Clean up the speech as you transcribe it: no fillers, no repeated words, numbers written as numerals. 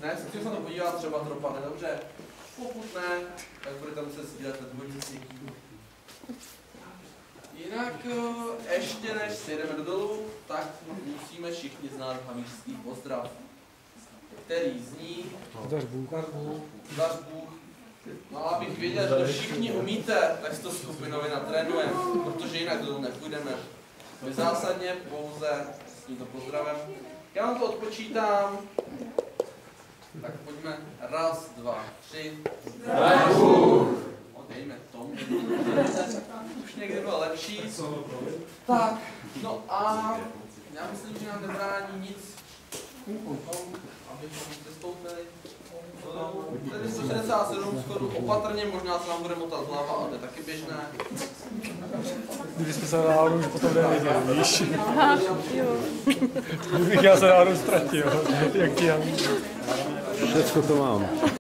Ne, chci se na to podívat, třeba to dopadne dobře. Pokud ne, tak budete muset sdílet ten dvojnici. Jinak ještě než si jdeme do dolu, tak musíme všichni znát havířský pozdrav, který zní Zdař Bůh. Zdař Bůh. No a abych věděl, že to všichni umíte, tak si to skupinově natrénujeme, protože jinak dolů nepůjdeme. My zásadně pouze s tímto pozdravem. Já vám to odpočítám. Tak pojďme. 1, 2, 3. Zdař Bůh. Dejme tomu. Už někdy bylo lepší. Tak, no a já myslím, že nám nebrání nic v tom, abychom sestoupili. Tady 167 schodu opatrně, možná se nám bude motat hlava, ale to je taky běžné. Kdybychom se náhodou už potom nevěděli, víš? Kdybych já se náhodou ztratil, jak ti já. Všecko to mám.